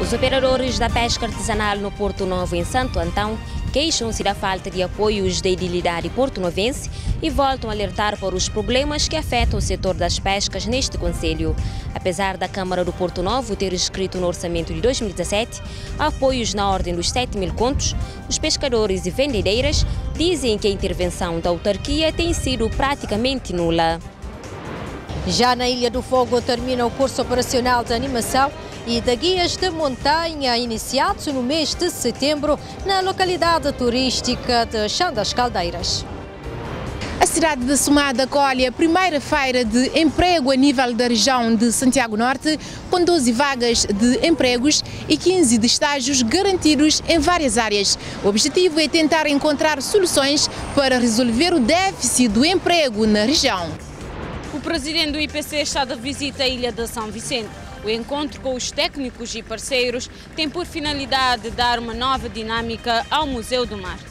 Os operadores da pesca artesanal no Porto Novo, em Santo Antão, queixam-se da falta de apoios da edilidade porto-novense e voltam a alertar para os problemas que afetam o setor das pescas neste concelho. Apesar da Câmara do Porto Novo ter escrito no orçamento de 2017 apoios na ordem dos 7.000 contos, os pescadores e vendedeiras dizem que a intervenção da autarquia tem sido praticamente nula. Já na Ilha do Fogo termina o curso operacional de animação e de guias de montanha iniciados no mês de setembro na localidade turística de Chão das Caldeiras. A cidade de Sumada acolhe a primeira feira de emprego a nível da região de Santiago Norte, com 12 vagas de empregos e 15 de estágios garantidos em várias áreas. O objetivo é tentar encontrar soluções para resolver o déficit do emprego na região. O presidente do IPC está de visita à Ilha de São Vicente. O encontro com os técnicos e parceiros tem por finalidade dar uma nova dinâmica ao Museu do Mar.